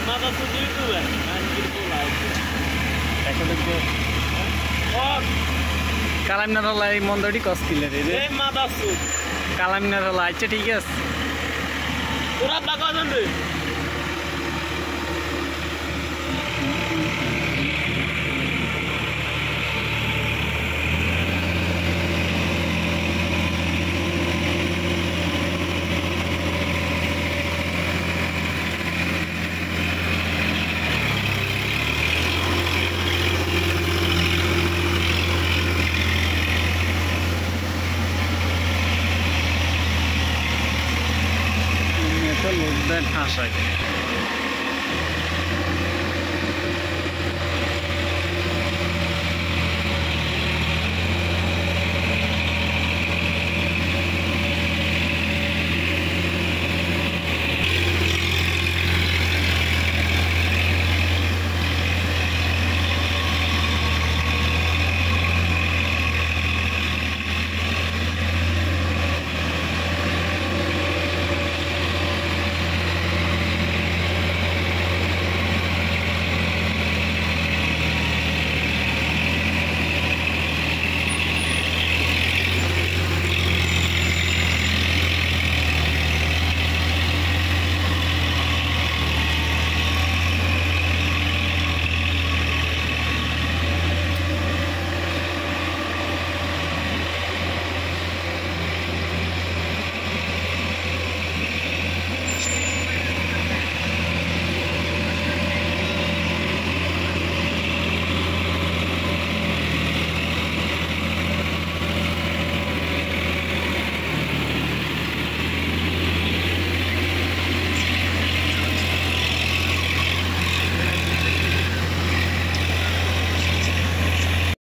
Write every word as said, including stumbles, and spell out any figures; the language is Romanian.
Nada tudo isso, velho. Mas não por lá. দেখো দেখো কালামিনার হলা এই মন্দটি কস কিলে রে এই মাদাসু কালামিনার হলা আচ্ছা ঠিক আছে তোরা টাকা দেন রে load that hash